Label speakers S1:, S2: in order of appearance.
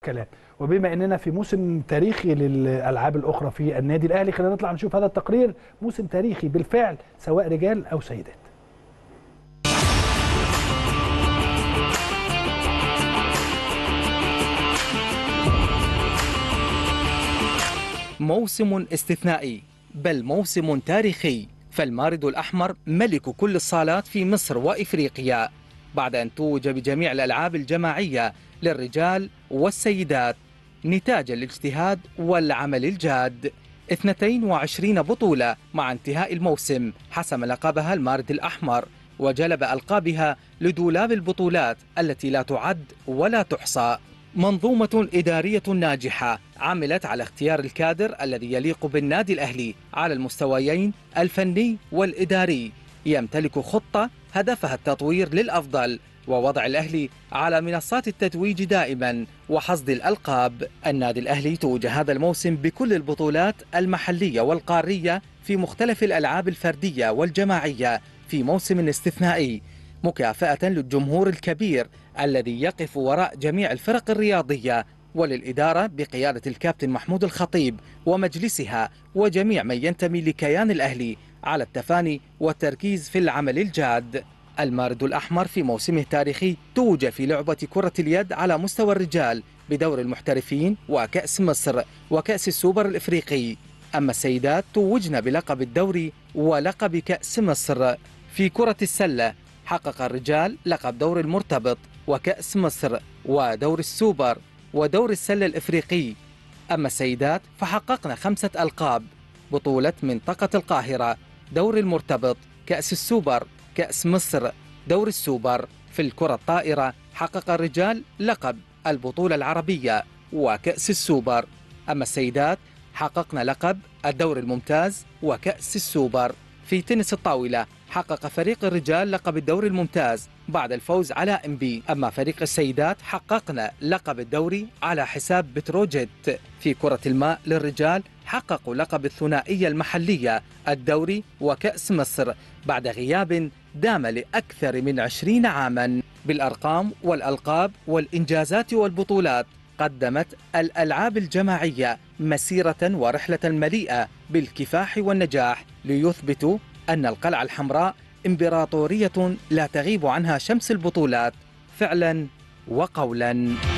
S1: كلام. وبما اننا في موسم تاريخي للالعاب الاخرى في النادي الاهلي، خلينا نطلع نشوف هذا التقرير. موسم تاريخي بالفعل سواء رجال او سيدات.
S2: موسم استثنائي، بل موسم تاريخي، فالمارد الأحمر ملك كل الصالات في مصر وإفريقيا بعد أن توج بجميع الألعاب الجماعية للرجال والسيدات نتاج الاجتهاد والعمل الجاد. 22 بطولة مع انتهاء الموسم حسم لقبها المارد الأحمر، وجلب ألقابها لدولاب البطولات التي لا تعد ولا تحصى. منظومة إدارية ناجحة عملت على اختيار الكادر الذي يليق بالنادي الأهلي على المستويين الفني والإداري، يمتلك خطة هدفها التطوير للأفضل ووضع الأهلي على منصات التتويج دائما وحصد الألقاب. النادي الأهلي توج هذا الموسم بكل البطولات المحلية والقارية في مختلف الألعاب الفردية والجماعية في موسم استثنائي، مكافأة للجمهور الكبير الذي يقف وراء جميع الفرق الرياضية، وللإدارة بقيادة الكابتن محمود الخطيب ومجلسها وجميع من ينتمي لكيان الأهلي على التفاني والتركيز في العمل الجاد. المارد الأحمر في موسمه التاريخي توج في لعبة كرة اليد على مستوى الرجال بدور المحترفين وكأس مصر وكأس السوبر الإفريقي، أما السيدات توجن بلقب الدوري ولقب كأس مصر. في كرة السلة حقق الرجال لقب دور المرتبط وكأس مصر ودور السوبر ودور السلة الإفريقي، أما السيدات فحققنا 5 ألقاب: بطولة منطقة القاهرة، دور المرتبط، كأس السوبر، كأس مصر، دور السوبر. في الكرة الطائرة حقق الرجال لقب البطولة العربية وكأس السوبر، أما السيدات حققنا لقب الدور الممتاز وكأس السوبر. في تنس الطاولة حقق فريق الرجال لقب الدوري الممتاز بعد الفوز على إنبي، أما فريق السيدات حققنا لقب الدوري على حساب بتروجيت. في كرة الماء للرجال حققوا لقب الثنائية المحلية الدوري وكأس مصر بعد غياب دام لأكثر من 20 عاما. بالأرقام والألقاب والإنجازات والبطولات قدمت الألعاب الجماعية مسيرة ورحلة مليئة بالكفاح والنجاح ليثبتوا أن القلعة الحمراء إمبراطورية لا تغيب عنها شمس البطولات فعلا وقولا.